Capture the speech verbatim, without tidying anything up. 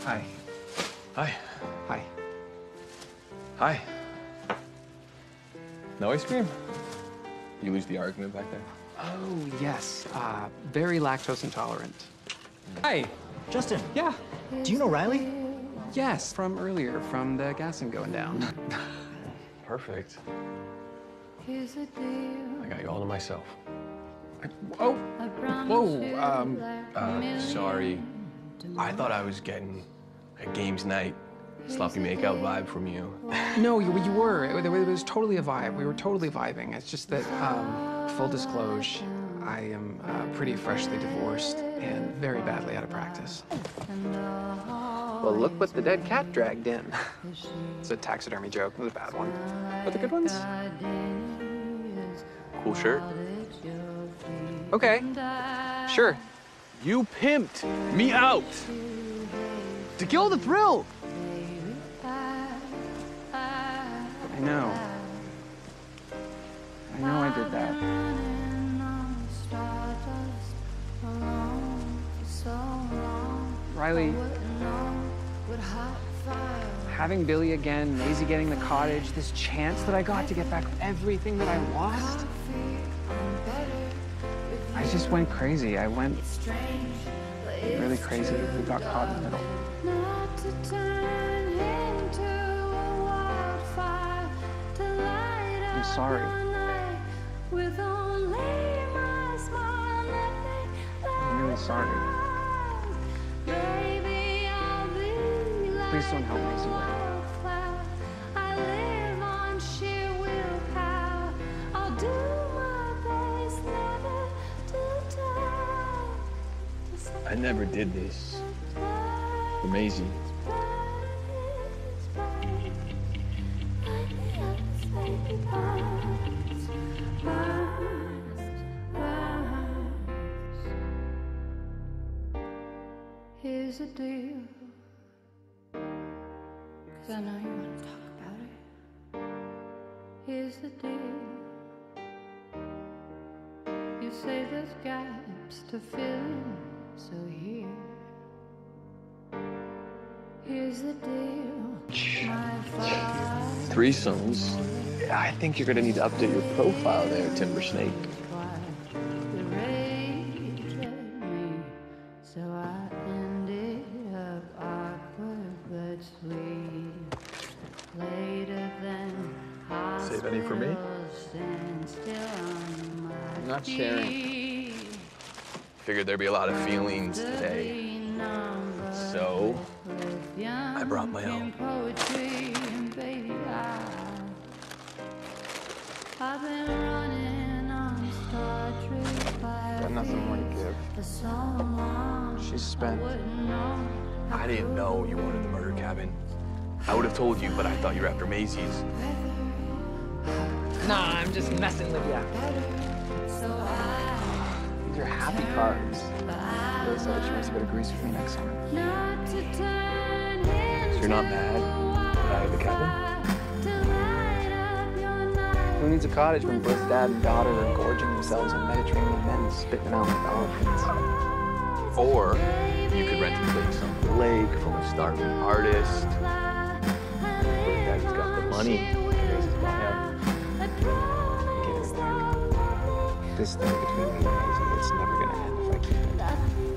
Hi. Hi. Hi. Hi. No ice cream? You lose the argument back there? Oh, yes. Uh, very lactose intolerant. Hi. Justin. Yeah. Do you know Riley? Yes, from earlier, from the gassing going down. Perfect. I got you all to myself. Oh. Whoa. Um. Uh, sorry. I thought I was getting a games night, sloppy makeout vibe from you. No, you, you were. It, it was totally a vibe. We were totally vibing. It's just that, um, full disclosure, I am uh, pretty freshly divorced and very badly out of practice. Well, look what the dead cat dragged in. It's a taxidermy joke. It was a bad one. But the good ones? Cool shirt. Okay. Sure. You pimped me out! To kill the thrill! I know. I know I did that. Riley, having Billy again, Maisie getting the cottage, this chance that I got to get back everything that I lost, I just went crazy. I went really crazy. We got caught in the middle. I'm sorry. I'm really sorry. Please don't help Maisie win. I never did this for Maisie. Here's the deal, 'cause I know you want to talk about it. Here's the deal. You say there's gaps to fill in, so here. Here's the deal. My father. Threesomes? Yeah, I think you're gonna need to update your profile there, Timber Snake. So I ended up awkward but sweet. Later than Save any for me? I'm not sharing. Figured there'd be a lot of feelings today. So, I brought my own. Got nothing more to give. She's spent. I didn't know you wanted the murder cabin. I would have told you, but I thought you were after Maisie's. Nah, I'm just messing with you. These are happy cards. Really said that she wants to go to Greece with me next summer. So you're not mad that I have the cabin? Who needs a cottage when both dad and daughter are gorging themselves on Mediterranean men spitting them out like dolphins? Or you could rent a place on the lake from a starving artist. Where dad's got the money to raise his buyout. Give it back. This thing between me and Maisie, it's never gonna end if I keep it.